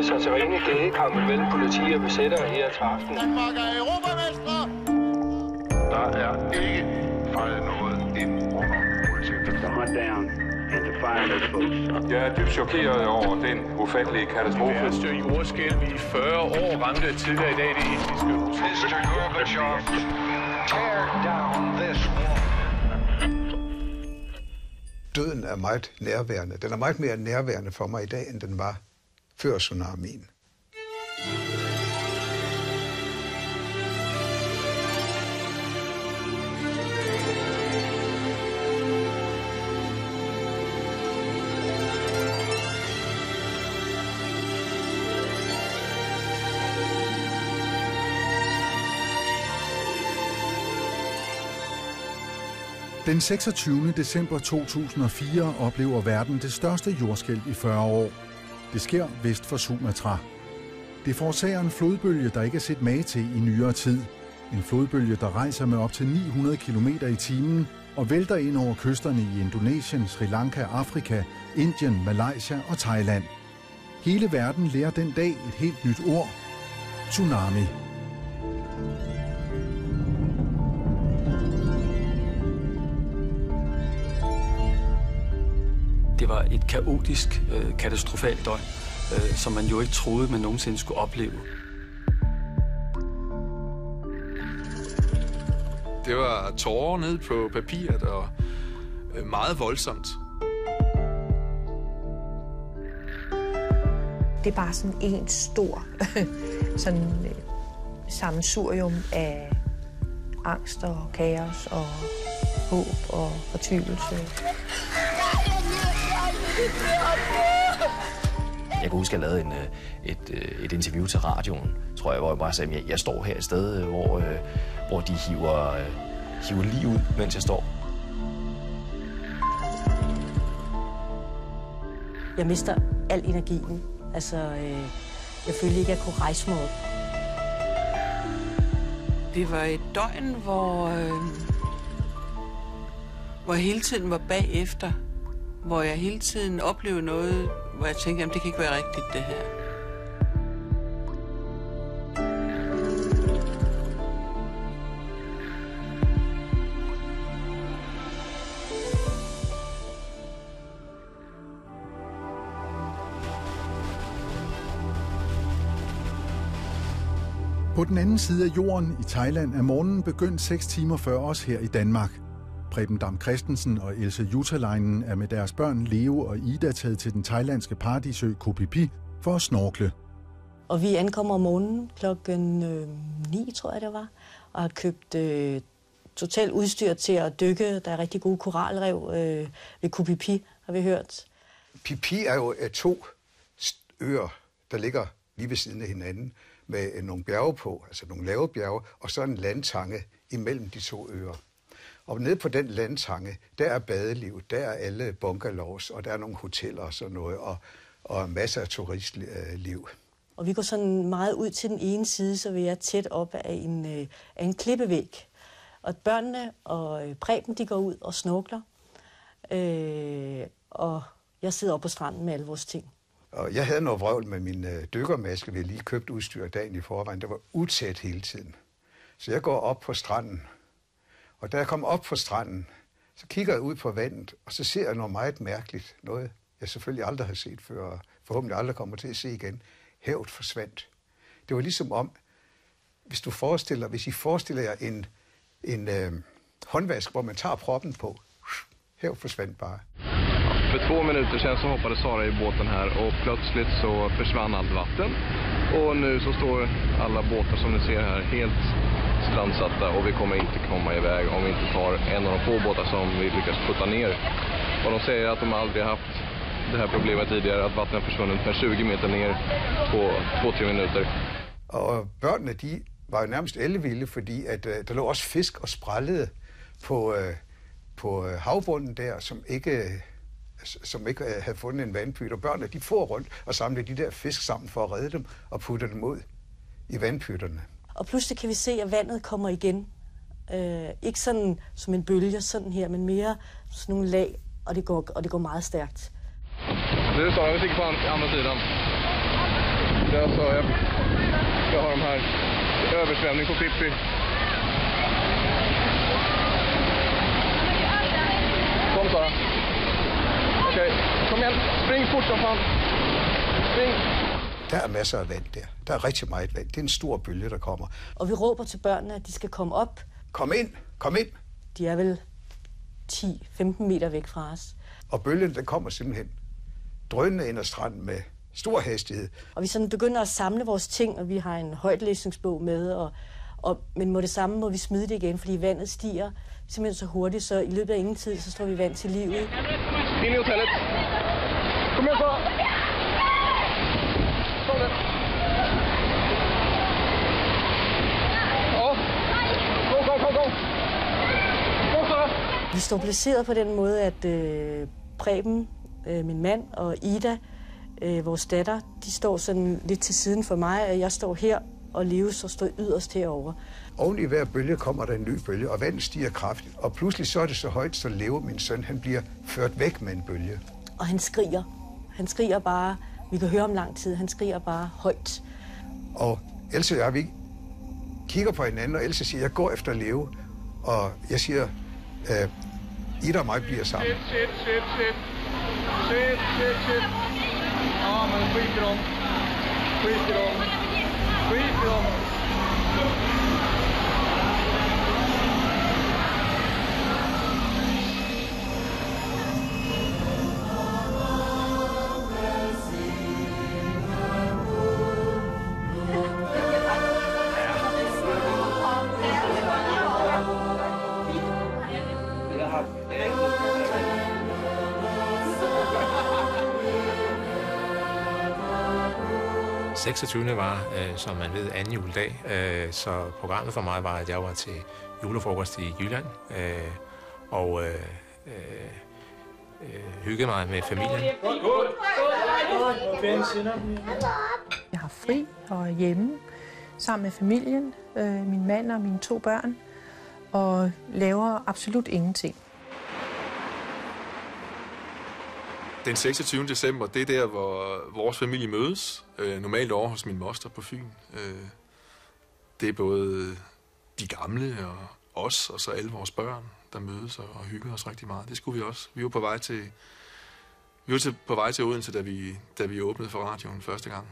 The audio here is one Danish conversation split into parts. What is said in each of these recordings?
Satarine gadekamp mellem politi og besættere her til aften. Danmark er europamestre! Der er ikke fejret noget ind under politiet. Jeg er dybt chokeret over den ufattelige katastrofe. Det værste jordskælv i 40 år ramte tidligere i dag det indiske hus. Mr. Gorbachev, tear down this wall. Døden er meget nærværende. Den er meget mere nærværende for mig i dag, end den var før tsunamien. Den 26. december 2004 oplever verden det største jordskælv i 40 år. Det sker vest for Sumatra. Det forårsager en flodbølge, der ikke er set mage til i nyere tid. En flodbølge, der rejser med op til 900 km i timen og vælter ind over kysterne i Indonesien, Sri Lanka, Afrika, Indien, Malaysia og Thailand. Hele verden lærer den dag et helt nyt ord: tsunami. Det var et kaotisk, katastrofalt døgn, som man jo ikke troede, man nogensinde skulle opleve. Det var tårer ned på papiret og meget voldsomt. Det er bare sådan en stor sammensurium af angst og kaos og håb og fortvivlelse. Jeg kan huske, at jeg lavede et interview til radioen, tror jeg, hvor jeg bare sagde, at jeg står her et sted, hvor de hiver lige ud, mens jeg står. Jeg mister al energien. Altså, jeg følte ikke, at jeg kunne rejse mig op. Det var et døgn, hvor jeg hele tiden var bagefter. Hvor jeg hele tiden oplevede noget, hvor jeg tænkte, jamen det kan ikke være rigtigt, det her. På den anden side af jorden i Thailand er morgenen begyndt 6 timer før os her i Danmark. Preben Dam Christensen og Else Jutalainen er med deres børn Leo og Ida taget til den thailandske paradisø Koh Phi Phi for at snorkle. Og vi ankommer om morgenen klokken 9, tror jeg det var, og har købt totalt udstyr til at dykke. Der er rigtig gode koralrev ved Koh Phi Phi, har vi hørt. Phi Phi er jo 2 øer, der ligger lige ved siden af hinanden, med nogle bjerge på, altså nogle lave bjerge, og så en landtange imellem de 2 øer. Og nede på den landtange, der er badeliv, der er alle bungalows, og der er nogle hoteller og sådan noget, og masser af turistliv. Og vi går sådan meget ud til den ene side, så vi er tæt op af en klippevæg. Og børnene og Preben, de går ud og snorkler. Og jeg sidder oppe på stranden med alle vores ting. Og jeg havde noget vrøvl med min dykkermaske, vi havde lige købt udstyr dagen i forvejen. Der var utæt hele tiden. Så jeg går op på stranden. Og da jeg kom op på stranden, så kigger jeg ud på vandet, og så ser jeg noget meget mærkeligt. Noget, jeg selvfølgelig aldrig har set før, og forhåbentlig aldrig kommer til at se igen. Havet forsvandt. Det var ligesom om, hvis I forestiller jer en håndvask, hvor man tager proppen på. Havet forsvandt bare. För 2 minuter sedan så hoppade Sara i båten här och plötsligt så försvann allt vatten. Och nu så står alla båtar som ni ser här helt strandsatta och vi kommer inte komma iväg om vi inte tar en av de få båtar som vi lyckas putta ner. Och de säger att de aldrig haft det här problemet tidigare, att vattnet har försvunnit per 20 meter ner på 2-3 minuter. Og børnene, de var jo nærmest ellevilde, fordi at der lå også fisk og sprællede på havbunden der, som ikke havde fundet en vandpyt. Og børnene, de får rundt og samlede de der fisk sammen for at redde dem og putte dem ud i vandpytterne. Og pludselig kan vi se, at vandet kommer igen. Ikke sådan som en bølge, sådan her, men mere sådan nogle lag, og det går meget stærkt. Nu står vi på andra sidan. Ja, så jag har de här översvämning på Pippi. Kom Sara. Okej, kom igen. Spring fort som fan. Spring. Der er masser af vand der. Der er rigtig meget vand. Det er en stor bølge, der kommer. Og vi råber til børnene, at de skal komme op. Kom ind, kom ind. De er vel 10-15 meter væk fra os. Og bølgen, den kommer simpelthen drønende ind ad stranden med stor hastighed. Og vi sådan begynder at samle vores ting, og vi har en højtlæsningsbog med, men må det samme må vi smide det igen, fordi vandet stiger simpelthen så hurtigt, så i løbet af ingen tid, så står vi vand til livet. Ind i hotellet. Kom her så. Sådan. Gå. Gå så. Vi står placeret på den måde, at Preben, min mand, og Ida, vores datter, de står sådan lidt til siden for mig, og jeg står her, og Leo så står yderst herovre. Oven i hver bølge kommer der en ny bølge, og vandet stiger kraftigt. Og pludselig så er det så højt, så Leo, min søn, han bliver ført væk med en bølge. Og han skriger. Han skriger bare, vi kan høre om lang tid, han skriger bare højt. Og Else og jeg, vi kigger på hinanden, og Else siger, jeg går efter Leo. Og jeg siger, Ida og mig bliver sammen. Shit. Men skit i dem. Den 26. var, som man ved, anden juledag, så programmet for mig var, at jeg var til julefrokost i Jylland og hyggede mig med familien. Jeg har fri og er hjemme sammen med familien, min mand og mine 2 børn, og laver absolut ingenting. Den 26. december, det er der, hvor vores familie mødes. Normalt over hos min moster på Fyn. Det er både de gamle og os, og så alle vores børn, der mødes og hygger os rigtig meget. Det skulle vi også. Vi var på vej til Odense, da vi åbnede for radioen første gang.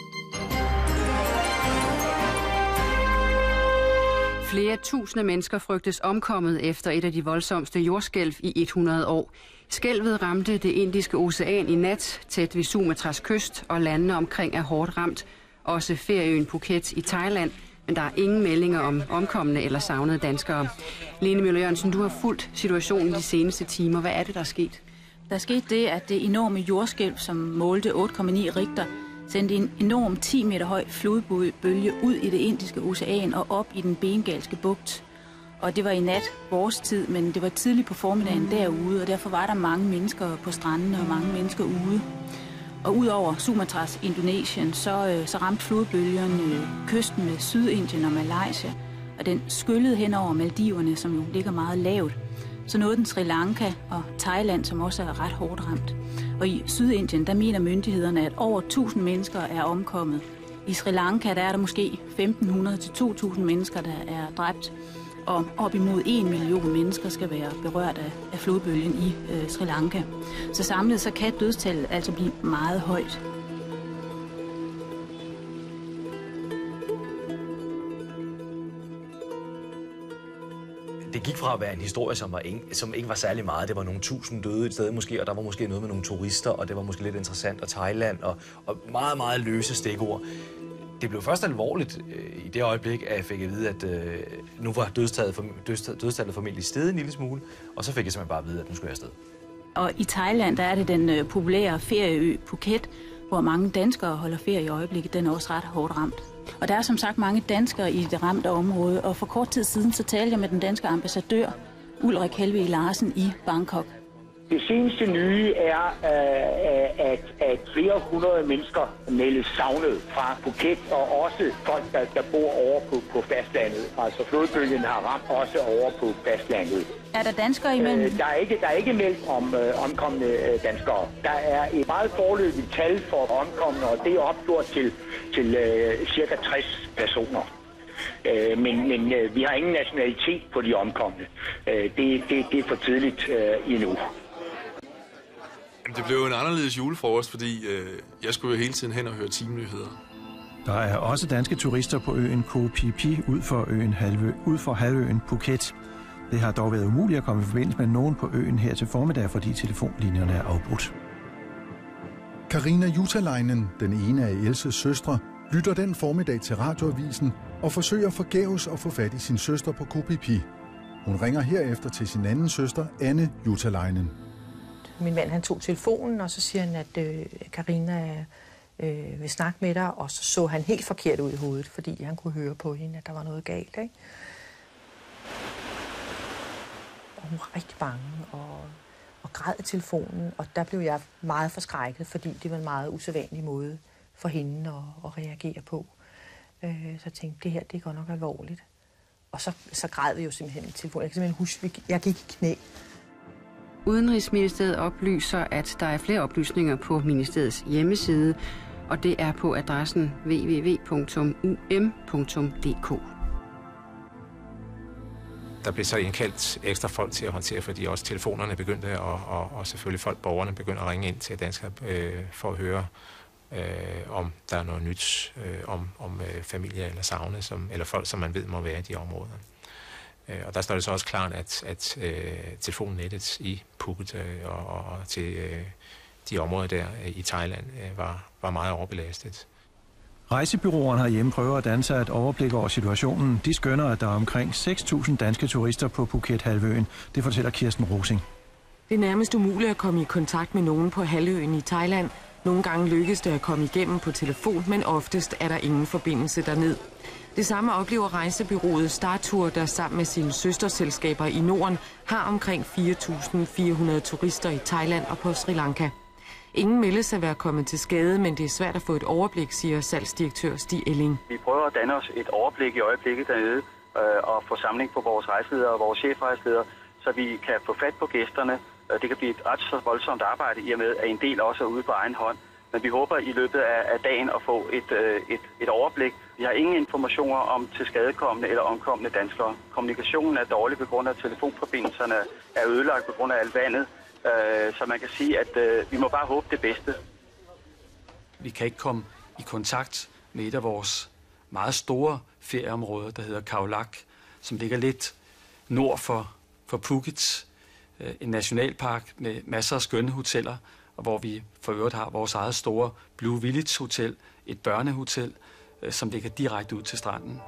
Flere tusinde mennesker frygtes omkommet efter et af de voldsomste jordskælv i 100 år. Skælvet ramte det Indiske Ocean i nat, tæt ved Sumatras kyst, og landene omkring er hårdt ramt. Også ferieøen Phuket i Thailand, men der er ingen meldinger om omkomne eller savnede danskere. Lene Møller Jørgensen, du har fulgt situationen de seneste timer. Hvad er det, der er sket? Der er sket det, at det enorme jordskælv, som målte 8,9 Richter, sendte en enorm 10 meter høj flodbølge ud i det Indiske Ocean og op i den Bengalske bugt. Og det var i nat vores tid, men det var tidligt på formiddagen derude, og derfor var der mange mennesker på strandene og mange mennesker ude. Og ud over Sumatras Indonesien, så ramte flodbølgerne kysten med Sydindien og Malaysia, og den skyllede hen over Maldiverne, som jo ligger meget lavt. Så nåede den Sri Lanka og Thailand, som også er ret hårdt ramt. Og i Sydindien, der mener myndighederne, at over 1000 mennesker er omkommet. I Sri Lanka, der er der måske 1.500 til 2.000 mennesker, der er dræbt. Og op imod 1 million mennesker skal være berørt af flodbølgen i Sri Lanka. Så samlet så kan dødstallet altså blive meget højt. Det gik fra at være en historie, som ikke var særlig meget. Det var nogle 1000 døde et sted måske, og der var måske noget med nogle turister, og det var måske lidt interessant, og Thailand, og meget, meget løse stikord. Det blev først alvorligt i det øjeblik, at jeg fik at vide, at nu var dødstallet formentlig steget en lille smule, og så fik jeg simpelthen bare at vide, at nu skulle jeg afsted. Og i Thailand, der er det den populære ferieø Phuket, hvor mange danskere holder ferie i øjeblikket. Den er også ret hårdt ramt. Og der er som sagt mange danskere i det ramte område, og for kort tid siden så talte jeg med den danske ambassadør, Ulrik Helvig Larsen i Bangkok. Det seneste nye er, at flere hundrede mennesker meldes savnet fra Phuket, og også folk, der bor over på fastlandet. Altså flodbølgen har ramt også over på fastlandet. Er der danskere imellem? Der er ikke meldt om omkomne danskere. Der er et meget foreløbigt tal for omkomne, og det er opgjort til cirka 60 personer. Men vi har ingen nationalitet på de omkomne. Det er for tidligt endnu. Det blev en anderledes julefrokost, fordi jeg skulle jo hele tiden hen og høre timenyheder. Der er også danske turister på øen Koh Phi Phi ud for halvøen Phuket. Det har dog været umuligt at komme i forbindelse med nogen på øen her til formiddag, fordi telefonlinjerne er afbrudt. Karina Jutalainen, den ene af Elses søstre, lytter den formiddag til radioavisen og forsøger forgæves at få fat i sin søster på Koh Phi Phi. Hun ringer herefter til sin anden søster, Anne Jutalainen. Min mand han tog telefonen, og så siger han, at Karina vil snakke med dig, og så han helt forkert ud i hovedet, fordi han kunne høre på hende, at der var noget galt, ikke? Og hun var rigtig bange og græd i telefonen, og der blev jeg meget forskrækket, fordi det var en meget usædvanlig måde for hende at reagere på. Så jeg tænkte, det her det er godt nok alvorligt. Og så græd vi jo simpelthen i telefonen. Jeg kan simpelthen huske, jeg gik i knæ. Udenrigsministeriet oplyser, at der er flere oplysninger på ministeriets hjemmeside, og det er på adressen www.um.dk. Der blev så indkaldt ekstra folk til at håndtere, fordi også telefonerne begyndte, og selvfølgelig borgerne begyndte at ringe ind til danskere for at høre, om der er noget nyt om familier eller savne, eller folk, som man ved må være i de områder. Og der står det så også klart, at telefonnettet i Phuket og til de områder der i Thailand var meget overbelastet. Rejsebyråerne herhjemme prøver at danne sig et overblik over situationen. De skønner, at der er omkring 6.000 danske turister på Phuket-halvøen. Det fortæller Kirsten Rosing. Det er nærmest umuligt at komme i kontakt med nogen på halvøen i Thailand. Nogle gange lykkes det at komme igennem på telefon, men oftest er der ingen forbindelse derned. Det samme oplever rejsebyrået Startour, der sammen med sine søsterselskaber i Norden har omkring 4.400 turister i Thailand og på Sri Lanka. Ingen meldes at være kommet til skade, men det er svært at få et overblik, siger salgsdirektør Stig Elling. Vi prøver at danne os et overblik i øjeblikket dernede og få samling på vores rejseledere og vores chefrejseledere, så vi kan få fat på gæsterne. Det kan blive et ret så voldsomt arbejde i og med, at en del også er ude på egen hånd. Men vi håber i løbet af dagen at få et overblik. Vi har ingen informationer om tilskadekommende eller omkomne danskere. Kommunikationen er dårlig på grund af telefonforbindelserne, er ødelagt på grund af alt vandet. Så man kan sige, at vi må bare håbe det bedste. Vi kan ikke komme i kontakt med et af vores meget store ferieområder, der hedder Khao Lak, som ligger lidt nord for Phuket. En nationalpark med masser af skønne hoteller, og hvor vi for øvrigt har vores eget store Blue Village Hotel, et børnehotel, som ligger direkte ud til stranden.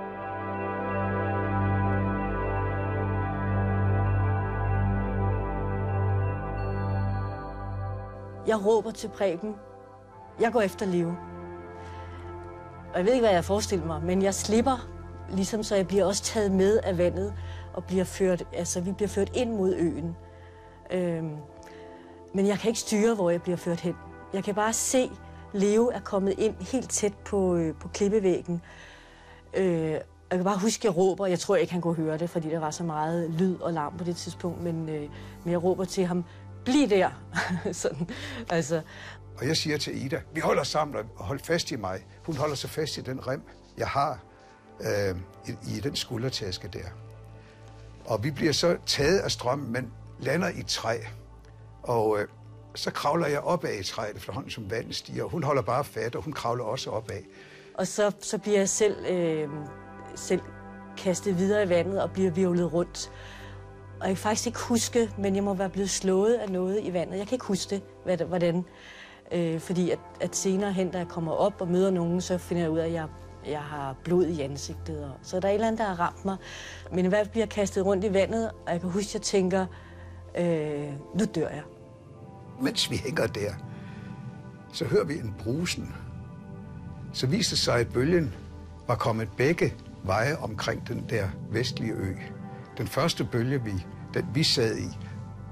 Jeg råber til Preben. Jeg går efter Leo. Og jeg ved ikke, hvad jeg forestiller mig, men jeg slipper, ligesom så jeg bliver også taget med af vandet og bliver vi bliver ført ind mod øen. Men jeg kan ikke styre, hvor jeg bliver ført hen. Jeg kan bare se, Leo er kommet ind helt tæt på klippevæggen. Jeg kan bare huske, at jeg råber. Jeg tror ikke, han kunne høre det, fordi der var så meget lyd og larm på det tidspunkt. Men jeg råber til ham, bliv der. Sådan, altså. Og jeg siger til Ida, vi holder sammen og hold fast i mig. Hun holder sig fast i den rem, jeg har i den skuldertaske der. Og vi bliver så taget af strømmen, men lander i et træ. Og så kravler jeg opad i træet, efterhånden som vandet stiger. Hun holder bare fat, og hun kravler også opad. Og så bliver jeg selv kastet videre i vandet og bliver hvirvlet rundt. Og jeg kan faktisk ikke huske, men jeg må være blevet slået af noget i vandet. Jeg kan ikke huske det, hvordan. Fordi at senere hen, da jeg kommer op og møder nogen, så finder jeg ud af, at jeg har blod i ansigtet. Så der er et eller andet, der har ramt mig. Men jeg bliver kastet rundt i vandet, og jeg kan huske, at jeg tænker, nu dør jeg. Mens vi hænger der, så hører vi en brusen. Så viser det sig, at bølgen var kommet begge veje omkring den der vestlige ø. Den første bølge, vi sad i,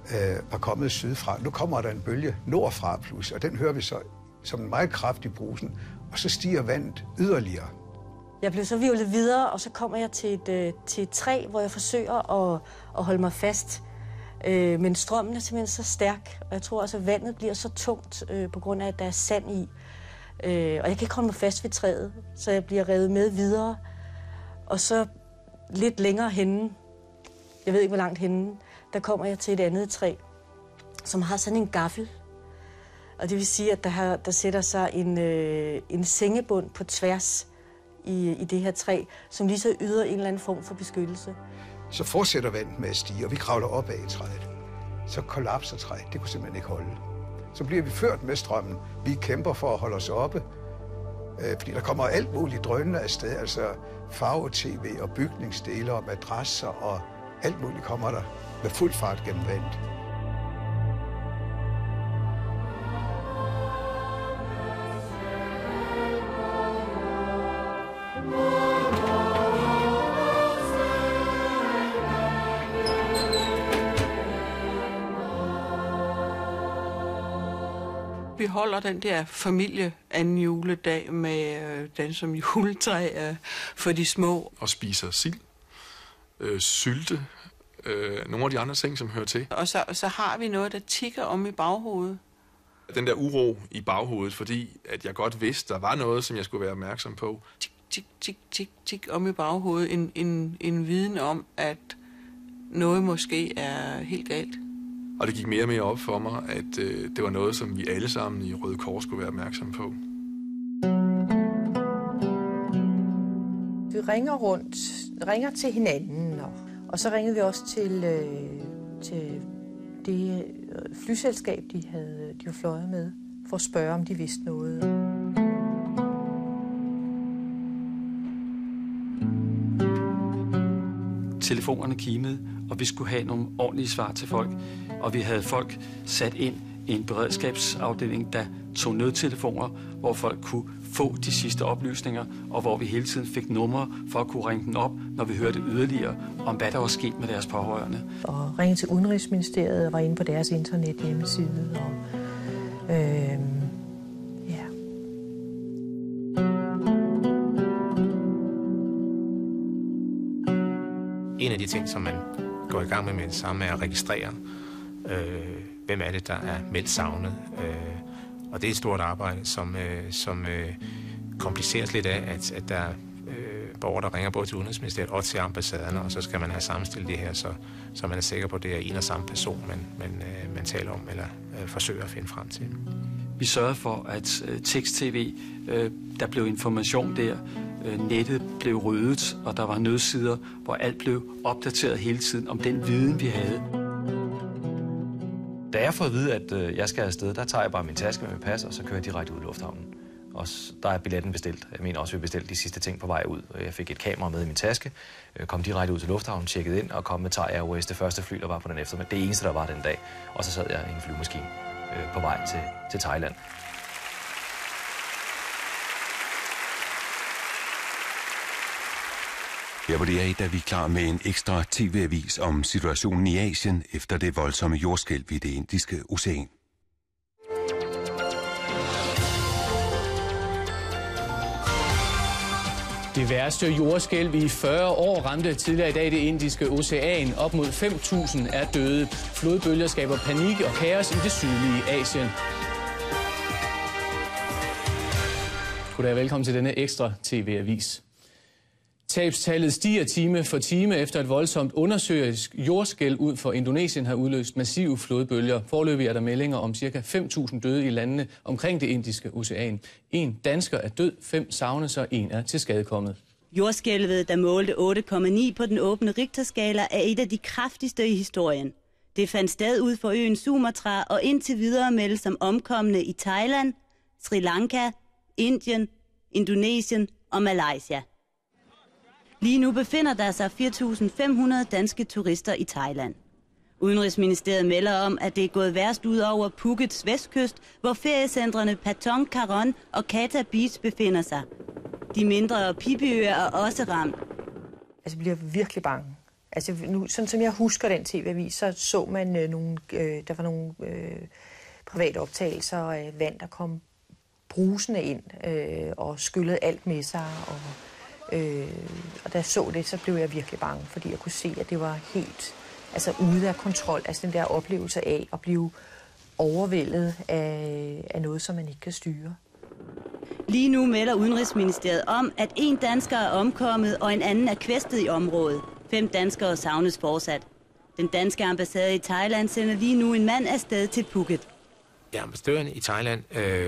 var kommet sydfra. Nu kommer der en bølge nordfra plus, og den hører vi så som en meget kraftig brusen, og så stiger vandet yderligere. Jeg blev så hvirvlet videre, og så kommer jeg til et træ, hvor jeg forsøger at holde mig fast. Men strømmen er simpelthen så stærk, og jeg tror også, at vandet bliver så tungt, på grund af, at der er sand i. Og jeg kan ikke holde mig fast ved træet, så jeg bliver revet med videre. Og så lidt længere henne, jeg ved ikke, hvor langt henne, der kommer jeg til et andet træ, som har sådan en gaffel. Og det vil sige, at der sætter sig en sengebund på tværs i det her træ, som lige så yder en eller anden form for beskyttelse. Så fortsætter vandet med at stige, og vi kravler op ad træet. Så kollapser træet. Det kunne simpelthen ikke holde. Så bliver vi ført med strømmen. Vi kæmper for at holde os oppe, fordi der kommer alt muligt drønende afsted, altså farve-tv og bygningsdele og madrasser og alt muligt kommer der med fuld fart gennem vandet. Vi holder den der familie anden juledag med den som juletræ for de små. Og spiser sild, sylte, nogle af de andre ting, som hører til. Og så har vi noget, der tikker om i baghovedet. Den der uro i baghovedet, fordi at jeg godt vidste, der var noget, som jeg skulle være opmærksom på. Tik, tik, tik, tik, tik om i baghovedet. En viden om, at noget måske er helt galt. Og det gik mere og mere op for mig, at det var noget, som vi alle sammen i Røde Kors skulle være opmærksom på. Vi ringer til hinanden, og så ringede vi også til det flyselskab, de var fløjet med, for at spørge, om de vidste noget. Telefonerne kimede, og vi skulle have nogle ordentlige svar til folk. Og vi havde folk sat ind i en beredskabsafdeling, der tog nødtelefoner, hvor folk kunne få de sidste oplysninger, og hvor vi hele tiden fik numre for at kunne ringe den op, når vi hørte yderligere om, hvad der var sket med deres pårørende. Og ringe til Udenrigsministeriet og var inde på deres internethjemmeside. Og, ja. En af de ting, som man går i gang med det samme, er at registrere, hvem er det, der er meldt savnet. Og det er et stort arbejde, som kompliceres lidt af, at der er borgere, der ringer både til Udenrigsministeriet og til ambassaderne, og så skal man have sammenstillet det her, så man er sikker på, at det er en og samme person, man taler om, eller forsøger at finde frem til. Vi sørgede for, at tekst-tv, der blev information der, nettet blev ryddet, og der var nødsider, hvor alt blev opdateret hele tiden om den viden, vi havde. Da jeg får at vide, at jeg skal afsted, der tager jeg bare min taske med mit pas, og så kører jeg direkte ud i lufthavnen. Og der er billetten bestilt. Jeg mener også, at vi bestilte de sidste ting på vej ud. Jeg fik et kamera med i min taske, kom direkte ud til lufthavnen, tjekkede ind og kom med Thai Airways, det første fly, der var på den eftermiddag. Det eneste, der var den dag. Og så sad jeg i en flyvemaskine på vej til Thailand. Her hvor det er, der er vi klar med en ekstra tv-avis om situationen i Asien efter det voldsomme jordskælv i det Indiske Ocean. Det værste jordskælv i 40 år ramte tidligere i dag det Indiske Ocean. Op mod 5.000 er døde. Flodbølger skaber panik og kaos i det sydlige Asien. Goddag og velkommen til denne ekstra tv-avis. Tabstallet stiger time for time efter et voldsomt undersøisk jordskælv ud for Indonesien har udløst massive flodbølger. Foreløbig er der meldinger om ca. 5.000 døde i landene omkring det Indiske Ocean. 1 dansker er død, 5 savnes og 1 er tilskadekommet. Jordskælvet, der målte 8,9 på den åbne Richterskala, er et af de kraftigste i historien. Det fandt sted ud for øen Sumatra og indtil videre meldes som omkomne i Thailand, Sri Lanka, Indien, Indonesien og Malaysia. Lige nu befinder der sig 4.500 danske turister i Thailand. Udenrigsministeriet melder om, at det er gået værst ud over Phukets vestkyst, hvor feriecentrene Patong, Karon og Kata Beach befinder sig. De mindre Phi-øer er også ramt. Altså, jeg bliver virkelig bange. Altså nu, sådan som jeg husker den tv-avis, så man der var nogle private optagelser af vand, der kom brusende ind og skyllede alt med sig. Og da jeg så det, så blev jeg virkelig bange, fordi jeg kunne se, at det var helt ude af kontrol. Altså den der oplevelse af at blive overvældet af noget, som man ikke kan styre. Lige nu melder Udenrigsministeriet om, at 1 dansker er omkommet, og en anden er kvæstet i området. 5 danskere savnes fortsat. Den danske ambassade i Thailand sender lige nu en mand afsted til Phuket. Ja, ambassadøren i Thailand,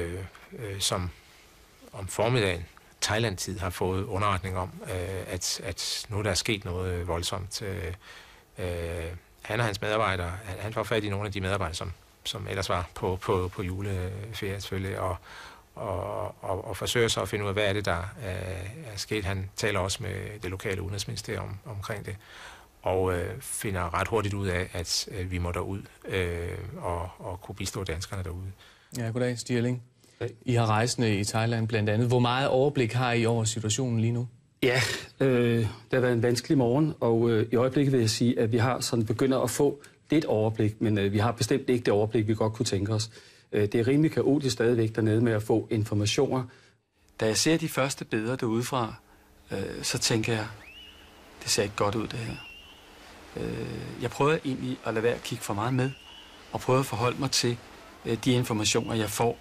som om formiddagen Thailand-tid har fået underretning om, at nu der er sket noget voldsomt. Han og hans medarbejdere, han får fat i nogle af de medarbejdere, som ellers var på juleferie selvfølgelig, og forsøger så at finde ud af, hvad er det, der er sket. Han taler også med det lokale udenrigsministerium omkring det, og finder ret hurtigt ud af, at vi må derud og kunne bistå danskerne derude. Ja, goddag, Stig Elling. I har rejsende i Thailand blandt andet. Hvor meget overblik har I over situationen lige nu? Ja, det har været en vanskelig morgen, og i øjeblikket vil jeg sige, at vi har sådan begynder at få lidt overblik, men vi har bestemt ikke det overblik, vi godt kunne tænke os. Det er rimelig kaotisk stadigvæk dernede med at få informationer. Da jeg ser de første billeder derudefra, så tænker jeg, det ser ikke godt ud det her. Jeg prøver egentlig at lade være at kigge for meget med, og prøve at forholde mig til de informationer, jeg får.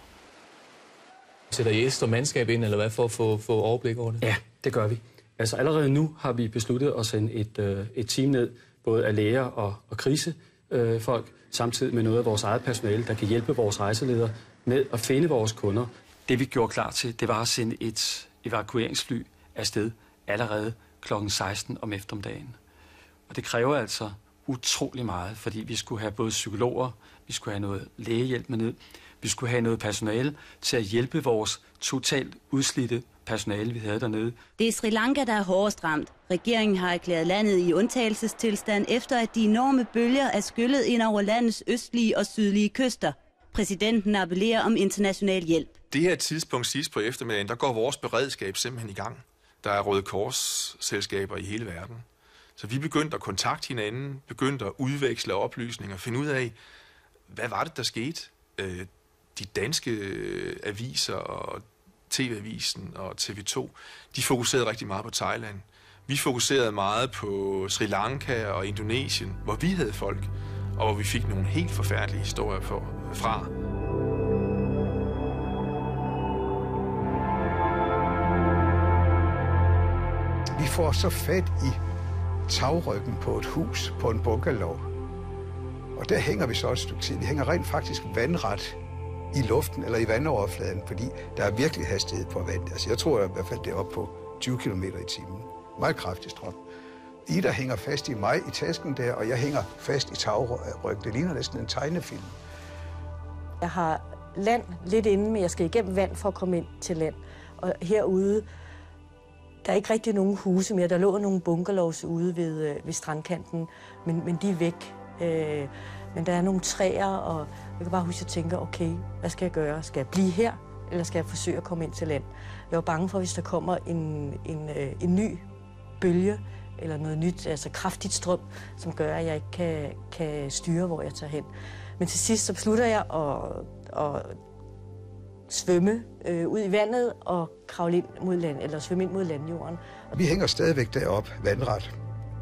Sætter I ekstra mandskab ind, eller hvad, for at få overblik over det? Ja, det gør vi. Altså allerede nu har vi besluttet at sende et team ned, både af læger og krisefolk, samtidig med noget af vores eget personale, der kan hjælpe vores rejseledere med at finde vores kunder. Det vi gjorde klar til, det var at sende et evakueringsfly afsted allerede kl. 16 om eftermiddagen. Og det kræver altså utrolig meget, fordi vi skulle have både psykologer, vi skulle have noget lægehjælp med ned, vi skulle have noget personale til at hjælpe vores totalt udslidte personale, vi havde dernede. Det er Sri Lanka, der er hårdest ramt. Regeringen har erklæret landet i undtagelsestilstand, efter at de enorme bølger er skyllet ind over landets østlige og sydlige kyster. Præsidenten appellerer om international hjælp. Det her tidspunkt sidst på eftermiddagen, der går vores beredskab simpelthen i gang. Der er Røde Kors-selskaber i hele verden. Så vi begyndte at kontakte hinanden, begyndte at udveksle oplysninger, finde ud af, hvad var det, der skete. De danske aviser og TV-avisen og TV2, de fokuserede rigtig meget på Thailand. Vi fokuserede meget på Sri Lanka og Indonesien, hvor vi havde folk, og hvor vi fik nogle helt forfærdelige historier fra. Vi får så fat i tagryggen på et hus, på en bungalow. Og der hænger vi så et stykke tid. Vi hænger rent faktisk vandret i luften eller i vandoverfladen, fordi der er virkelig hastighed på vand. Altså jeg tror i hvert fald, det er op på 20 km i timen. Meget kraftig strøm. Ida hænger fast i mig i tasken der, og jeg hænger fast i tagryggen. Det ligner næsten en tegnefilm. Jeg har land lidt inde, men jeg skal igennem vand for at komme ind til land. Og herude, der er ikke rigtig nogen huse mere. Der lå nogle bungalows ude ved strandkanten, men de er væk. Men der er nogle træer, og jeg kan bare huske, at jeg tænker, okay, hvad skal jeg gøre? Skal jeg blive her, eller skal jeg forsøge at komme ind til land? Jeg var bange for, hvis der kommer en ny bølge, eller noget nyt, altså kraftigt strøm, som gør, at jeg ikke kan styre, hvor jeg tager hen. Men til sidst så beslutter jeg at svømme ud i vandet og kravle ind mod land, eller svømme ind mod landjorden. Vi hænger stadigvæk deroppe, vandret.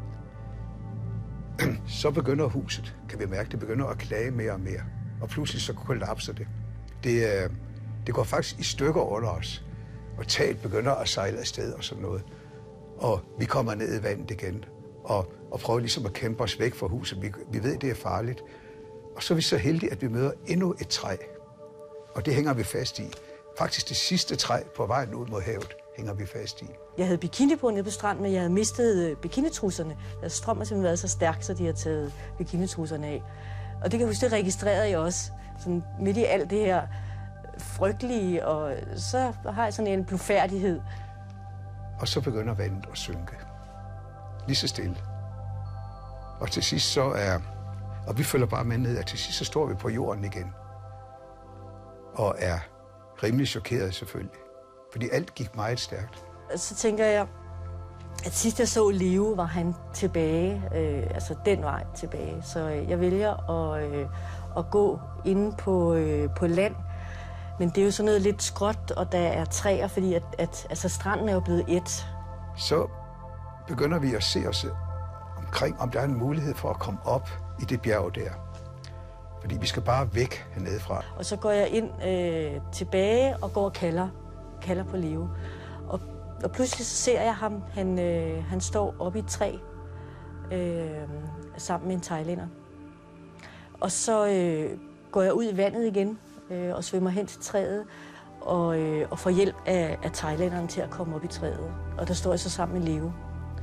Så begynder huset, kan vi mærke, det begynder at klage mere og mere. Og pludselig så kollapser det. Det går faktisk i stykker under os. Og taget begynder at sejle afsted og sådan noget. Og vi kommer ned i vandet igen. Og prøver ligesom at kæmpe os væk fra huset. Vi ved, det er farligt. Og så er vi så heldige, at vi møder endnu et træ. Og det hænger vi fast i. Faktisk det sidste træ på vejen ud mod havet hænger vi fast i. Jeg havde bikini på nede på stranden, men jeg havde mistet bikinitrusserne. Strømmen har simpelthen været så stærk, så de har taget bikinitrusserne af. Og det kan jeg huske, det registrerede jeg også. Sådan midt i alt det her frygtelige, og så har jeg sådan en blufærdighed. Og så begynder vandet at synke. Lige så stille. Og til sidst så og vi følger bare med ned, og til sidst så står vi på jorden igen. Og er rimelig chokeret selvfølgelig. Fordi alt gik meget stærkt. Så tænker jeg, at sidst jeg så Leo, var han tilbage, altså den vej tilbage. Så jeg vælger at gå inde på land. Men det er jo sådan noget lidt skråt, og der er træer, fordi altså stranden er jo blevet et. Så begynder vi at se os omkring, om der er en mulighed for at komme op i det bjerg der. Fordi vi skal bare væk hernede fra. Og så går jeg ind tilbage og går og kalder på Leo. Og pludselig så ser jeg ham. Han står oppe i et træ sammen med en thailænder. Og så går jeg ud i vandet igen og svømmer hen til træet og får hjælp af thailænderen til at komme op i træet. Og der står jeg så sammen med Leo.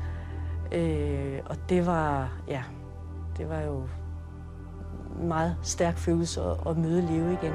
Og det var jo en meget stærk følelse at møde Leo igen.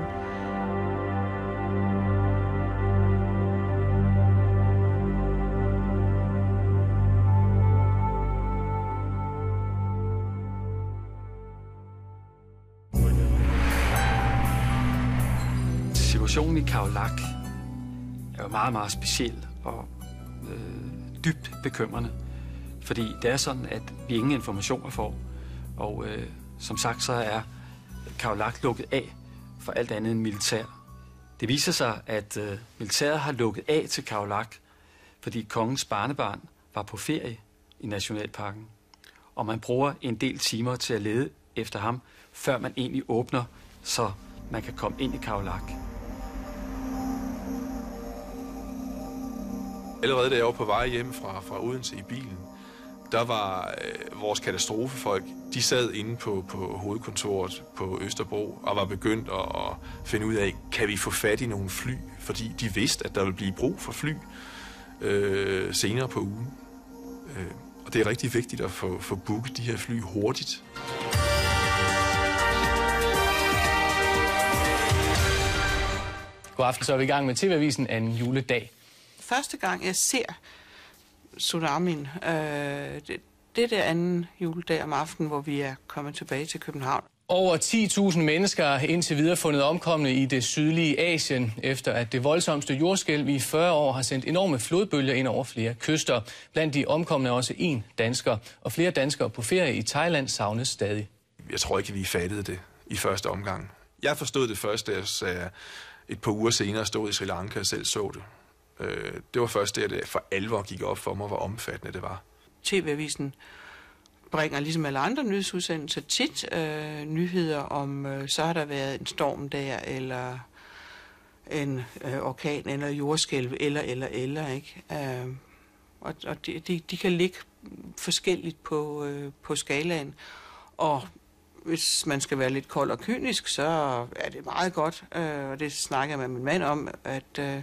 Situationen i Khao Lak er jo meget, meget speciel og dybt bekymrende, fordi det er sådan, at vi ingen informationer får, og som sagt så er Khao Lak lukket af for alt andet end militær. Det viser sig, at militæret har lukket af til Khao Lak, fordi kongens barnebarn var på ferie i Nationalparken, og man bruger en del timer til at lede efter ham, før man egentlig åbner, så man kan komme ind i Khao Lak. Allerede da jeg var på vej hjem fra Odense i bilen, der var vores katastrofefolk, de sad inde på hovedkontoret på Østerbro og var begyndt at finde ud af, kan vi få fat i nogle fly, fordi de vidste, at der ville blive brug for fly senere på ugen. Og det er rigtig vigtigt at få booket de her fly hurtigt. God aften, så er vi i gang med TV-avisen anden juledag. Første gang jeg ser tsunamien, det der anden juledag om aftenen, hvor vi er kommet tilbage til København. Over 10.000 mennesker er indtil videre fundet omkomne i det sydlige Asien, efter at det voldsomste jordskælv i 40 år har sendt enorme flodbølger ind over flere kyster. Blandt de omkomne er også en dansker, og flere danskere på ferie i Thailand savnes stadig. Jeg tror ikke, vi fattede det i første omgang. Jeg forstod det først, da jeg et par uger senere stod i Sri Lanka og selv så det. Det var først der, det for alvor gik op for mig, hvor omfattende det var. TV-avisen bringer ligesom alle andre nyhedsudsendelser tit nyheder om, så har der været en storm der, eller en orkan, eller jordskælv, eller, ikke? Og de kan ligge forskelligt på skalaen, og hvis man skal være lidt kold og kynisk, så er det meget godt, og det snakker jeg med min mand om, at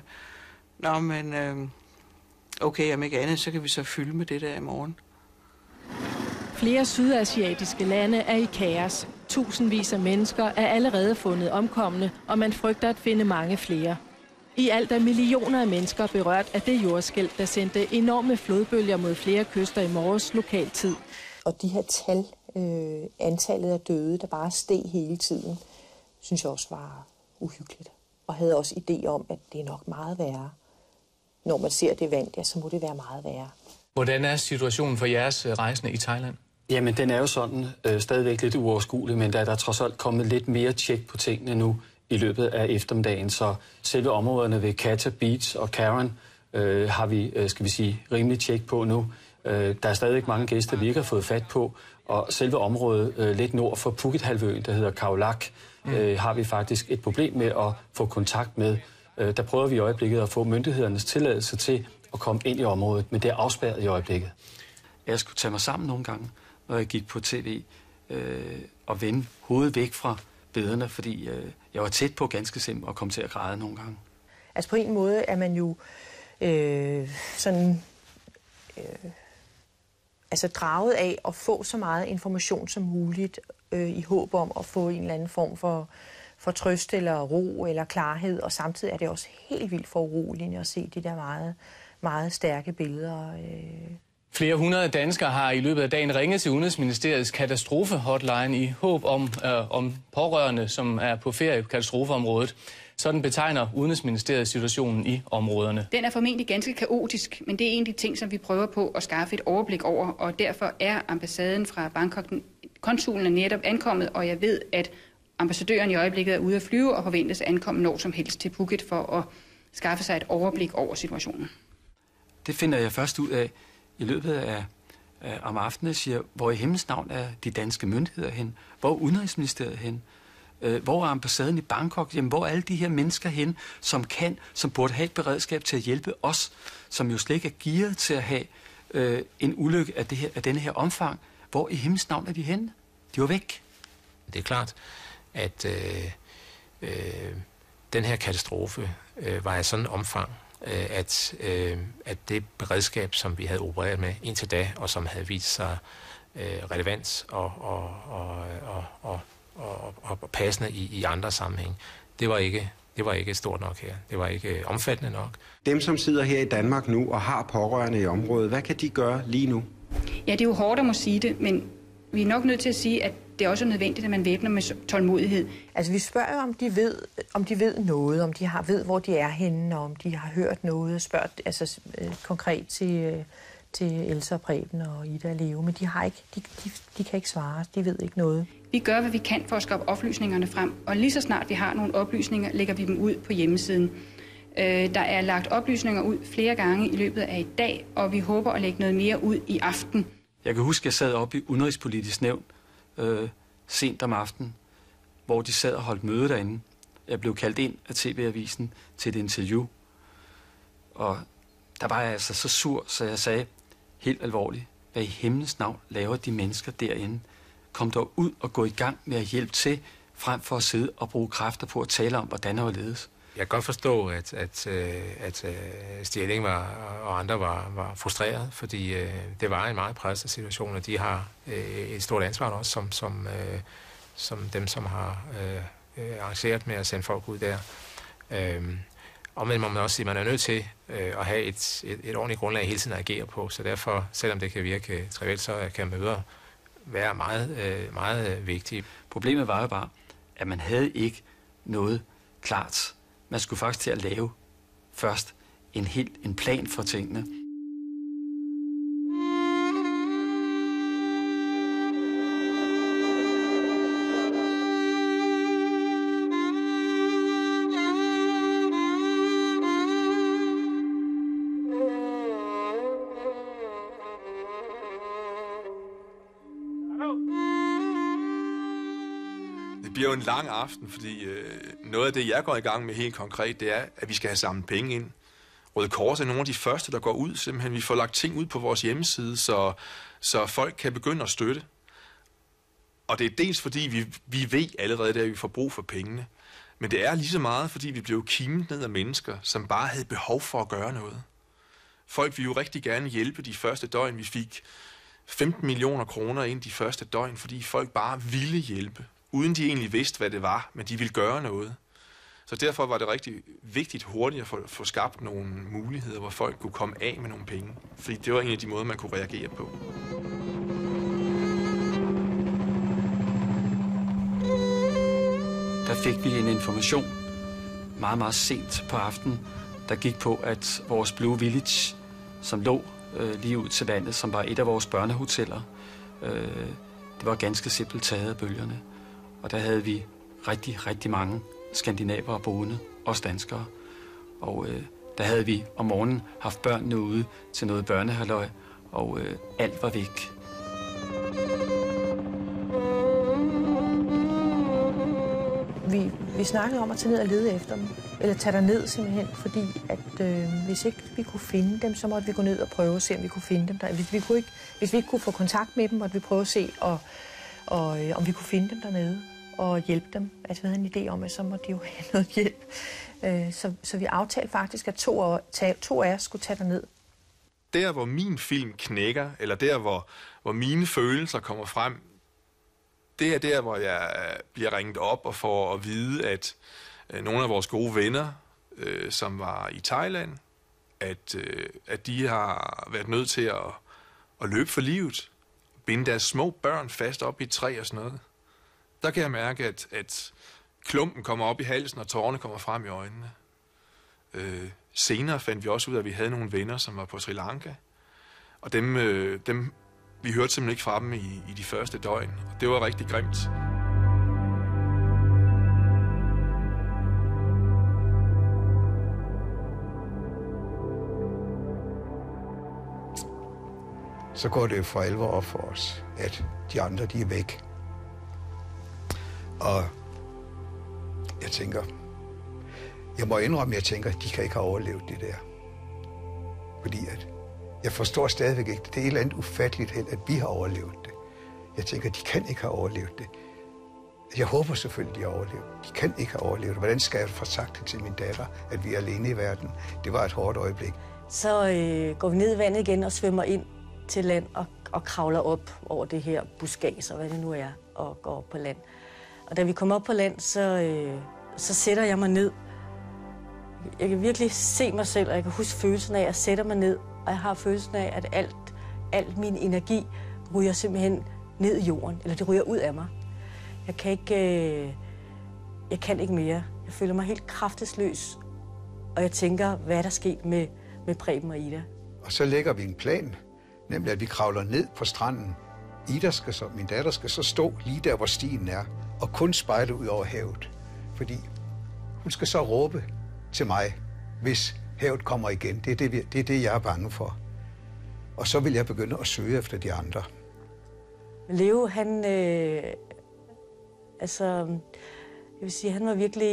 okay, om ikke andet, så kan vi så fylde med det der i morgen. Flere sydasiatiske lande er i kaos. Tusindvis af mennesker er allerede fundet omkomne, og man frygter at finde mange flere. I alt er millioner af mennesker berørt af det jordskælv, der sendte enorme flodbølger mod flere kyster i morges lokal tid. Og de her tal, antallet af døde, der bare steg hele tiden, synes jeg også var uhyggeligt. Og havde også idé om, at det er nok meget værre. Når man ser det vand, ja, så må det være meget værre. Hvordan er situationen for jeres rejsende i Thailand? Jamen, den er jo sådan stadigvæk lidt uoverskuelig, men der er trods alt kommet lidt mere tjek på tingene nu i løbet af eftermiddagen. Så selve områderne ved Kata Beach og Karen har vi, skal vi sige, rimelig tjek på nu. Der er stadigvæk mange gæster, vi ikke har fået fat på, og selve området lidt nord for Phuket-halvøen, der hedder Khao Lak, har vi faktisk et problem med at få kontakt med. Der prøver vi i øjeblikket at få myndighedernes tilladelse til at komme ind i området, men det er afspærret i øjeblikket. Jeg skulle tage mig sammen nogle gange, når jeg gik på tv, og vende hovedet væk fra billederne, fordi jeg var tæt på ganske simpelt at komme til at græde nogle gange. Altså på en måde er man jo draget af at få så meget information som muligt i håb om at få en eller anden form for trøst eller ro eller klarhed, og samtidig er det også helt vildt foruroligende at se de der meget, meget stærke billeder. Flere hundrede danskere har i løbet af dagen ringet til Udenrigsministeriets katastrofehotline i håb om pårørende, som er på ferie i katastrofeområdet. Sådan betegner Udenrigsministeriet situationen i områderne. Den er formentlig ganske kaotisk, men det er en af de ting, som vi prøver på at skaffe et overblik over, og derfor er ambassaden fra Bangkok, konsulen er netop ankommet, og jeg ved, at ambassadøren i øjeblikket er ude at flyve og forventes at ankomme når som helst til Phuket for at skaffe sig et overblik over situationen. Det finder jeg først ud af i løbet af om aftenen, siger, hvor i himlens navn er de danske myndigheder hen? Hvor er Udenrigsministeriet hen? Hvor er ambassaden i Bangkok? Jamen, hvor er alle de her mennesker hen, som burde have et beredskab til at hjælpe os, som jo slet ikke er gearet til at have en ulykke af denne her omfang? Hvor i himlens navn er de henne? De var væk. Det er klart, at den her katastrofe var af sådan en omfang, at det beredskab, som vi havde opereret med indtil da, og som havde vist sig relevant og passende i andre sammenhæng, det var ikke stort nok her. Det var ikke omfattende nok. Dem, som sidder her i Danmark nu og har pårørende i området, hvad kan de gøre lige nu? Ja, det er jo hårdt at må sige det, men vi er nok nødt til at sige, at det er også nødvendigt, at man væbner med tålmodighed. Altså, vi spørger jo, om de ved noget, om de ved, hvor de er henne, og om de har hørt noget, og spørger altså, konkret til Elsa og Preben og Ida og Leo, men de kan ikke svare, de ved ikke noget. Vi gør, hvad vi kan for at skaffe oplysningerne frem, og lige så snart vi har nogle oplysninger, lægger vi dem ud på hjemmesiden. Der er lagt oplysninger ud flere gange i løbet af i dag, og vi håber at lægge noget mere ud i aften. Jeg kan huske, at jeg sad oppe i Udenrigspolitisk Nævn sent om aftenen, hvor de sad og holdt møde derinde. Jeg blev kaldt ind af TV-avisen til et interview, og der var jeg altså så sur, så jeg sagde helt alvorligt, hvad i himlens navn laver de mennesker derinde? Kom dog ud og gå i gang med at hjælpe til, frem for at sidde og bruge kræfter på at tale om, hvordan det ledes. Jeg kan godt forstå, at Stig Elling og andre var frustreret, fordi det var en meget presset situation, og de har et stort ansvar også, som dem, som har arrangeret med at sende folk ud der. Og men må man også sige, at man er nødt til at have et ordentligt grundlag hele tiden at agere på, så derfor, selvom det kan virke trivielt, så kan møder være meget vigtige. Problemet var jo bare, at man havde ikke noget klart. Man skulle faktisk til at lave først en plan for tingene. Det bliver jo en lang aften, fordi noget af det, jeg går i gang med helt konkret, det er, at vi skal have samlet penge ind. Røde Kors er nogle af de første, der går ud. Simpelthen, vi får lagt ting ud på vores hjemmeside, så folk kan begynde at støtte. Og det er dels fordi, vi ved allerede, at vi får brug for pengene. Men det er lige så meget, fordi vi blev kimet ned af mennesker, som bare havde behov for at gøre noget. Folk ville jo rigtig gerne hjælpe de første døgn. Vi fik 15 millioner kroner ind de første døgn, fordi folk bare ville hjælpe. Uden de egentlig vidste, hvad det var, men de ville gøre noget. Så derfor var det rigtig vigtigt hurtigt at få skabt nogle muligheder, hvor folk kunne komme af med nogle penge. Fordi det var en af de måder, man kunne reagere på. Der fik vi en information meget, meget sent på aftenen, der gik på, at vores Blue Village, som lå lige ud til vandet, som var et af vores børnehoteller, det var ganske simpelt taget af bølgerne. Og der havde vi rigtig, rigtig mange skandinavere boende, også danskere. Og der havde vi om morgenen haft børnene ude til noget børnehalløj, og alt var væk. Vi snakkede om at tage ned og lede efter dem, eller tage derned simpelthen, fordi at hvis ikke vi kunne finde dem, så måtte vi gå ned og prøve at se, om vi kunne finde dem der. Hvis vi ikke kunne få kontakt med dem, måtte vi prøve at se, om vi kunne finde dem dernede og hjælpe dem. Altså vi havde en idé om, at så måtte de jo have noget hjælp. Så vi aftalte faktisk, at to af os skulle tage derned. Der, hvor min film knækker, eller der, hvor mine følelser kommer frem, det er der, hvor jeg bliver ringet op og får at vide, at nogle af vores gode venner, som var i Thailand, at de har været nødt til at løbe for livet, binde deres små børn fast op i et træ og sådan noget. Der kan jeg mærke, at klumpen kommer op i halsen, og tårerne kommer frem i øjnene. Senere fandt vi også ud af, at vi havde nogle venner, som var på Sri Lanka. Og dem vi hørte simpelthen ikke fra dem i de første døgn. Og det var rigtig grimt. Så går det for alvor op for os, at de andre, de er væk. Og jeg må indrømme, at de kan ikke have overlevet det der. Fordi at jeg forstår stadigvæk ikke, det er et eller andet ufatteligt held, at vi har overlevet det. Jeg tænker, de kan ikke have overlevet det. Jeg håber selvfølgelig, de har overlevet. De kan ikke have overlevet det. Hvordan skal jeg få sagt det til min datter, at vi er alene i verden? Det var et hårdt øjeblik. Så går vi ned i vandet igen og svømmer ind til land og kravler op over det her buskads, og hvad det nu er, og går op på land. Og da vi kommer op på land, så sætter jeg mig ned. Jeg kan virkelig se mig selv, og jeg kan huske følelsen af, at jeg sætter mig ned, og jeg har følelsen af, at alt min energi ryger simpelthen ned i jorden, eller det ryger ud af mig. Jeg kan ikke mere. Jeg føler mig helt kraftesløs, og jeg tænker, hvad er der sket med Preben og Ida? Og så lægger vi en plan, nemlig at vi kravler ned på stranden. Min datter skal så stå lige der, hvor stien er, og kun spejle ud over havet. Fordi hun skal så råbe til mig, hvis havet kommer igen. Det er det, jeg er bange for. Og så vil jeg begynde at søge efter de andre. Leo, han var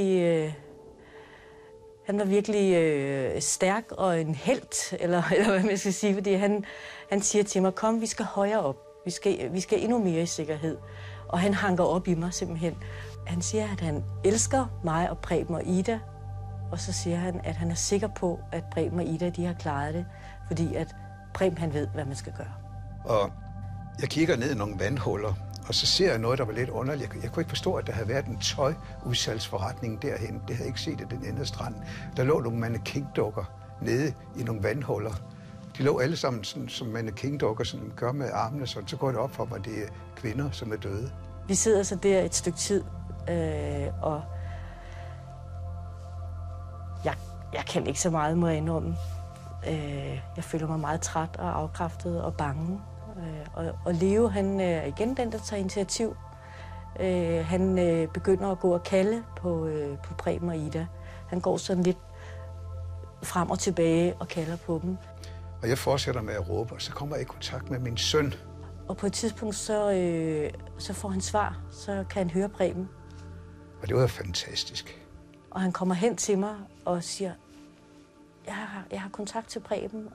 virkelig stærk og en helt, eller hvad man skal sige, fordi han siger til mig, kom, vi skal højere op. Vi skal endnu mere i sikkerhed. Og han hanker op i mig simpelthen. Han siger, at han elsker mig og Preben og Ida. Og så siger han, at han er sikker på, at Preben og Ida, de har klaret det. Fordi at Preben, han ved, hvad man skal gøre. Og jeg kigger ned i nogle vandhuller, og så ser jeg noget, der var lidt underligt. Jeg kunne ikke forstå, at der havde været en tøjudsalgsforretning derhen. Det havde jeg ikke set i den ende af stranden. Der lå nogle mannequin-dukker nede i nogle vandhuller. De lå alle sammen sådan, som mannequin-dukker, som gør med armene, sådan. Så går det op for mig, at det er kvinder, som er døde. Vi sidder så der et stykke tid, og jeg kan ikke så meget, må jeg indrømme. Jeg føler mig meget træt og afkræftet og bange. Og Leo, han er igen den, der tager initiativ. Han begynder at gå og kalde på Preben og Ida. Han går sådan lidt frem og tilbage og kalder på dem. Og jeg fortsætter med at råbe, og så kommer jeg i kontakt med min søn. Og på et tidspunkt, så får han svar, så kan han høre Preben. Og det var fantastisk. Og han kommer hen til mig og siger, jeg har kontakt til Preben,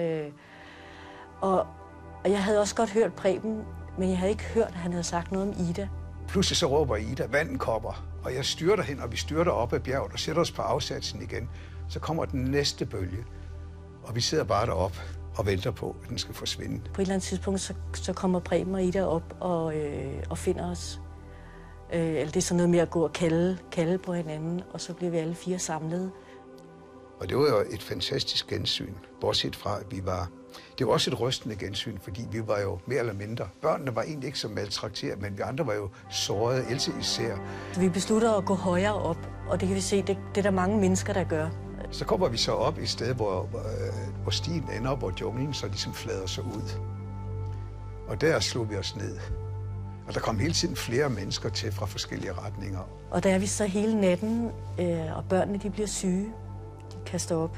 og jeg havde også godt hørt Preben, men jeg havde ikke hørt, at han havde sagt noget om Ida. Pludselig så råber Ida, vandet kommer, og jeg styrter hen, og vi styrter op ad bjerget og sætter os på afsatsen igen. Så kommer den næste bølge, og vi sidder bare deroppe og venter på, at den skal forsvinde. På et eller andet tidspunkt, så kommer Preben og Ida op og finder os. Eller det er sådan noget med at gå og kalde på hinanden, og så bliver vi alle fire samlet. Og det var jo et fantastisk gensyn, bortset fra, at det var også et rystende gensyn, fordi vi var jo mere eller mindre. Børnene var egentlig ikke så maltrakteret, men vi andre var jo sårede, Else især. Vi beslutter at gå højere op, og det kan vi se, det er der mange mennesker, der gør. Så kommer vi så op i et sted, hvor stien ender, hvor junglen så ligesom flader sig ud. Og der slog vi os ned. Og der kom hele tiden flere mennesker til fra forskellige retninger. Og der er vi så hele natten, og børnene de bliver syge. De kaster op.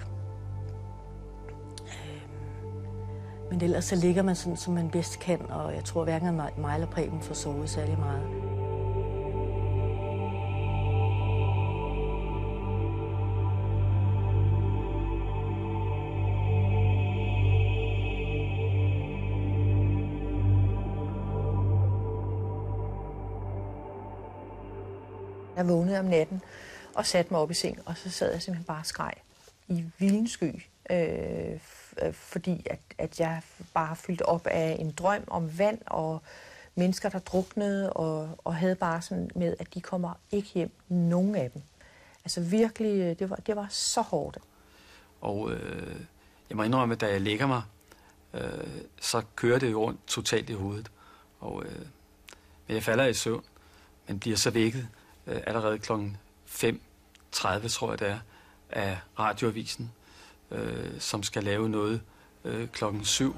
Men ellers så ligger man sådan, som man bedst kan, og jeg tror hverken mig eller Preben får sovet særlig meget. Jeg vågnede om natten og satte mig op i seng, og så sad jeg simpelthen bare og skreg i vildensky, fordi at jeg bare har fyldt op af en drøm om vand og mennesker, der druknede, og havde bare sådan med, at de kommer ikke hjem, nogen af dem. Altså virkelig, det var så hårdt. Og jeg må indrømme, at da jeg lægger mig, så kører det jo rundt totalt i hovedet. Men jeg falder i søvn, men bliver så vækket allerede kl. 5:30, tror jeg det er, af Radioavisen, som skal lave noget kl. 7.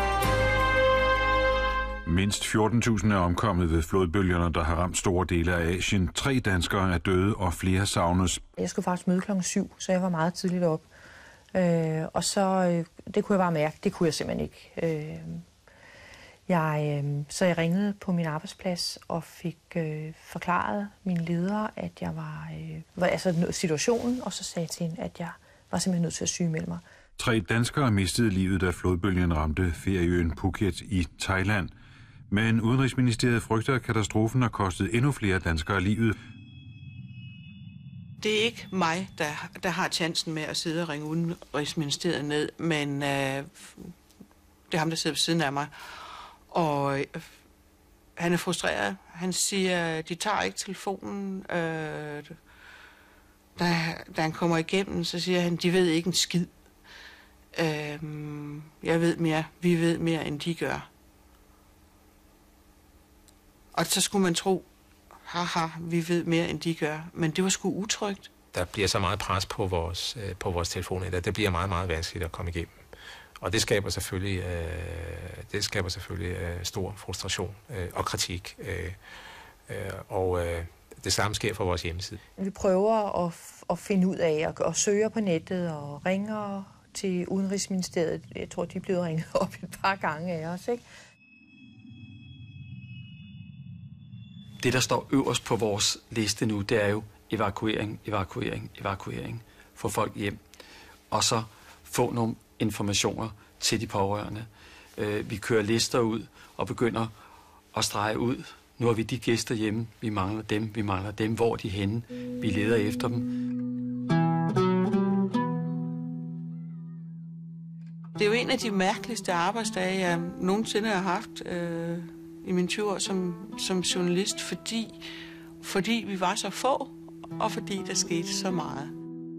Mindst 14.000 er omkommet ved flodbølgerne, der har ramt store dele af Asien. 3 danskere er døde, og flere savnes. Jeg skulle faktisk møde kl. 7, så jeg var meget tidligt op. Og så, det kunne jeg bare mærke, det kunne jeg simpelthen ikke. Så jeg ringede på min arbejdsplads og fik forklaret min leder, at jeg var situationen, og så sagde jeg til hende, at jeg var simpelthen nødt til at sygemelde mig. 3 danskere mistede livet, da flodbølgen ramte ferieøen Phuket i Thailand. Men Udenrigsministeriet frygter, at katastrofen har kostet endnu flere danskere livet. Det er ikke mig, der har chancen med at sidde og ringe Udenrigsministeriet ned, men det er ham, der sidder ved siden af mig. Og han er frustreret. Han siger, de tager ikke telefonen. Da han kommer igennem, så siger han, de ved ikke en skid. Jeg ved mere, vi ved mere, end de gør. Og så skulle man tro, haha, vi ved mere, end de gør. Men det var sgu utrygt. Der bliver så meget pres på vores telefoner, at det bliver meget, meget vanskeligt at komme igennem. Og det skaber selvfølgelig, stor frustration og kritik. Og det samme sker for vores hjemmeside. Vi prøver at finde ud af og søge på nettet og ringer til Udenrigsministeriet. Jeg tror, de er blevet ringet op et par gange af os, ikke? Det, der står øverst på vores liste nu, det er jo evakuering, evakuering, evakuering. Få folk hjem. Og så få nogle informationer til de pårørende. Vi kører lister ud og begynder at strege ud. Nu har vi de gæster hjemme. Vi mangler dem. Hvor er de henne? Vi leder efter dem. Det er jo en af de mærkeligste arbejdsdage, jeg nogensinde har haft i mine 20 år som journalist, fordi vi var så få, og fordi der skete så meget.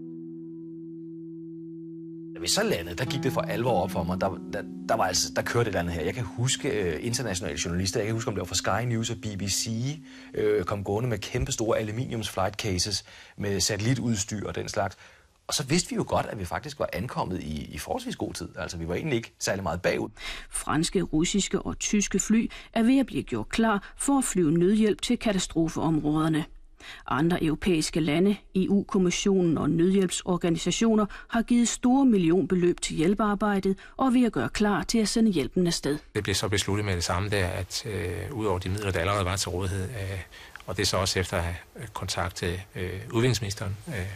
Da vi så landede, der gik det for alvor op for mig. Der kørte et eller andet her. Jeg kan huske internationale journalister. Jeg kan huske, om det var fra Sky News og BBC, kom gående med kæmpe store aluminiums flight cases med satellitudstyr og den slags. Og så vidste vi jo godt, at vi faktisk var ankommet i forholdsvis god tid. Altså, vi var egentlig ikke særlig meget bagud. Franske, russiske og tyske fly er ved at blive gjort klar for at flyve nødhjælp til katastrofeområderne. Andre europæiske lande, EU-kommissionen og nødhjælpsorganisationer har givet store millionbeløb til hjælpearbejdet og er ved at gøre klar til at sende hjælpen afsted. Det blev så besluttet med det samme der, at udover de midler, der allerede var til rådighed, og det er så også efter at have kontaktet udviklingsministeren,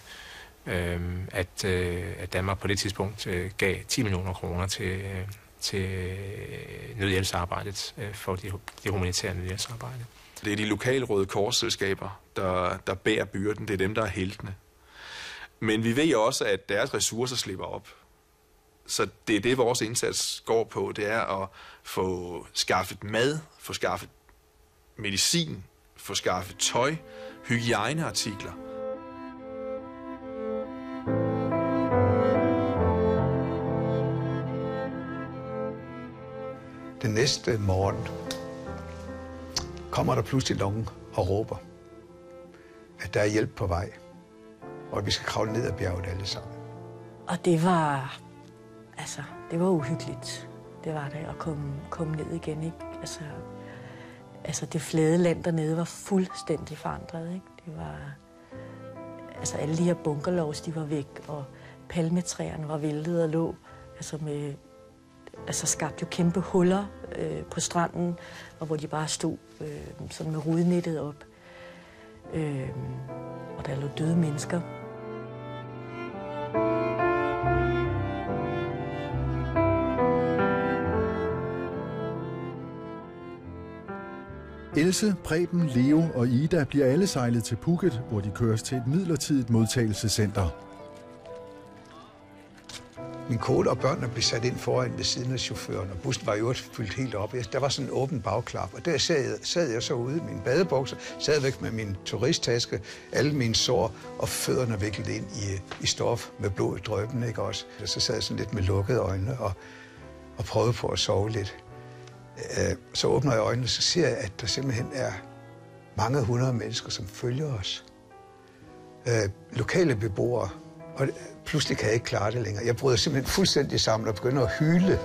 at Danmark på det tidspunkt gav 10 millioner kroner til nødhjælpsarbejdet for det humanitære nødhjælpsarbejde. Det er de lokale Røde Kors-selskaber, der bærer byrden. Det er dem, der er heltene. Men vi ved også, at deres ressourcer slipper op. Så det er det, vores indsats går på. Det er at få skaffet mad, få skaffet medicin, få skaffet tøj, hygiejneartikler. Den næste morgen kommer der pludselig nogen og råber, at der er hjælp på vej, og at vi skal kravle ned ad bjerget alle sammen. Og det var uhyggeligt. Det var det at komme ned igen, ikke? Altså det flade land dernede var fuldstændig forandret, ikke? Det var, alle de her bunkerlovs, de var væk, og palmetræerne var væltet og lå, skabte jo kæmpe huller på stranden, og hvor de bare stod sådan med rudnettet op. Og der lå døde mennesker. Else, Preben, Leo og Ida bliver alle sejlet til Phuket, hvor de køres til et midlertidigt modtagelsescenter. Min kone og børnene blev sat ind foran ved siden af chaufføren, og bussen var jo fyldt helt op. Der var sådan en åben bagklap, og der sad jeg så ude i mine badebukser, sad væk med min turisttaske, alle mine sår og fødderne viklet ind i stof med blod i dryppen, ikke også? Så sad jeg sådan lidt med lukkede øjne og prøvede på at sove lidt. Så åbner jeg øjnene, så ser jeg, at der simpelthen er mange hundrede mennesker, som følger os. Lokale beboere, og pludselig kan jeg ikke klare det længere. Jeg bryder simpelthen fuldstændig sammen og begynder at hyle.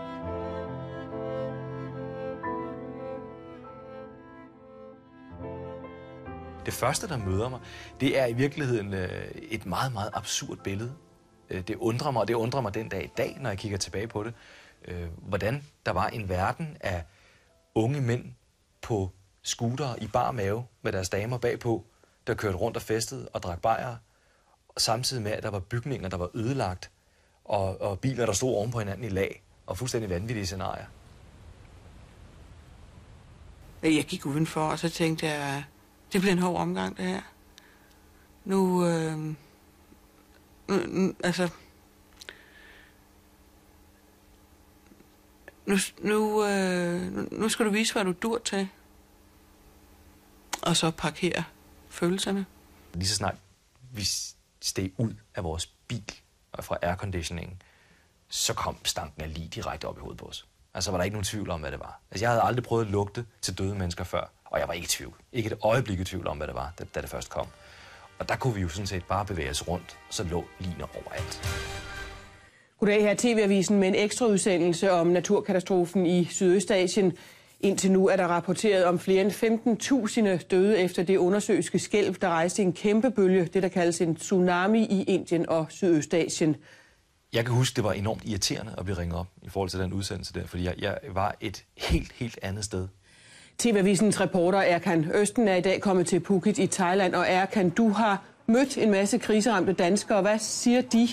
Det første, der møder mig, det er i virkeligheden et meget, meget absurd billede. Det undrer mig den dag i dag, når jeg kigger tilbage på det, hvordan der var en verden af unge mænd på scootere i bar mave med deres damer bagpå, der kørte rundt og festede og drak bajere, samtidig med, at der var bygninger, der var ødelagt, og biler, der stod oven på hinanden i lag, og fuldstændig vanvittige scenarier. Jeg gik udenfor, og så tænkte jeg, det bliver en hård omgang, det her. Nu skal du vise, hvad du dur til. Og så parkere følelserne. Lige så snart vi steg ud af vores bil og fra airconditioningen, så kom stanken af lig direkte op i hovedet på os. Altså var der ikke nogen tvivl om, hvad det var. Altså jeg havde aldrig prøvet at lugte til døde mennesker før, og jeg var ikke i tvivl. Ikke et øjeblik i tvivl om, hvad det var, da det først kom. Og der kunne vi jo sådan set bare bevæge os rundt, så lå ligner overalt. Goddag, her TV-avisen med en ekstra udsendelse om naturkatastrofen i Sydøstasien. Indtil nu er der rapporteret om flere end 15.000 døde efter det undersøiske skælv, der rejste en kæmpe bølge, det der kaldes en tsunami i Indien og Sydøstasien. Jeg kan huske, det var enormt irriterende at blive ringet op i forhold til den udsendelse der, fordi jeg var et helt andet sted. TV-avisens reporter Erkan Østen er i dag kommet til Phuket i Thailand, og Erkan, du har mødt en masse kriseramte danskere. Hvad siger de?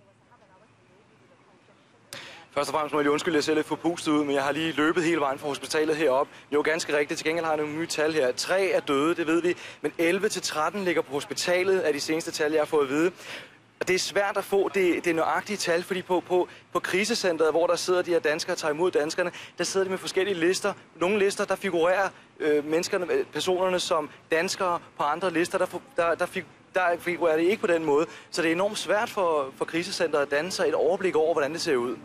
Først og fremmest må jeg lige undskylde, at jeg ser lidt forpustet ud, men jeg har lige løbet hele vejen fra hospitalet herop. Jo, ganske rigtigt. Til gengæld har jeg nogle nye tal her. 3 er døde, det ved vi, men 11-13 ligger på hospitalet af de seneste tal, jeg har fået at vide. Og det er svært at få det nøjagtige tal, fordi på krisecentret, hvor der sidder de her danskere og tager imod danskerne, der sidder de med forskellige lister. Nogle lister, der figurerer personerne som danskere, på andre lister, der figurerer det ikke på den måde. Så det er enormt svært for krisecentret at danne sig et overblik over, hvordan det ser ud.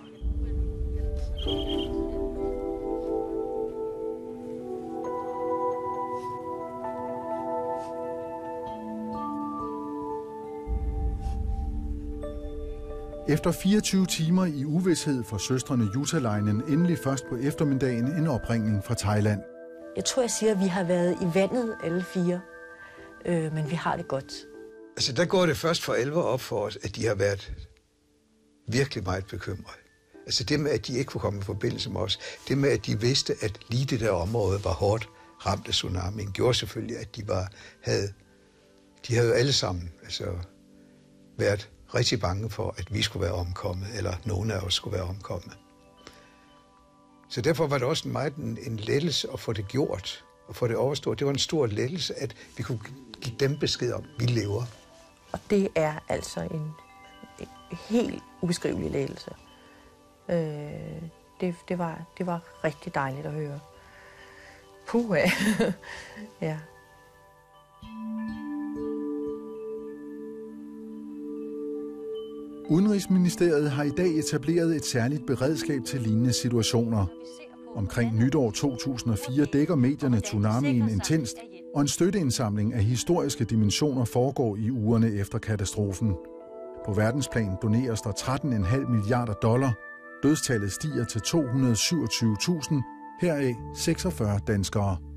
Efter 24 timer i uvished for søstrene Jutalainen endelig først på eftermiddagen en opringning fra Thailand. Jeg tror, jeg siger, at vi har været i vandet alle 4, men vi har det godt. Altså, der går det først for alvor op for os, at de har været virkelig meget bekymrede. Altså det med, at de ikke kunne komme i forbindelse med os, det med, at de vidste, at lige det der område var hårdt ramt af tsunamien, gjorde selvfølgelig, at de havde jo alle sammen været rigtig bange for, at vi skulle være omkommet, eller nogen af os skulle være omkommet. Så derfor var det også en lettelse at få det gjort, og få det overstået. Det var en stor lettelse, at vi kunne give dem besked om, at vi lever. Og det er altså en helt ubeskrivelig lettelse. Det var rigtig dejligt at høre. Puha. Ja. Udenrigsministeriet har i dag etableret et særligt beredskab til lignende situationer. Omkring nytår 2004 dækker medierne tsunamien intenst, og en støtteindsamling af historiske dimensioner foregår i ugerne efter katastrofen. På verdensplan doneres der $13,5 milliarder. Dødstallet stiger til 227.000, heraf 46 danskere.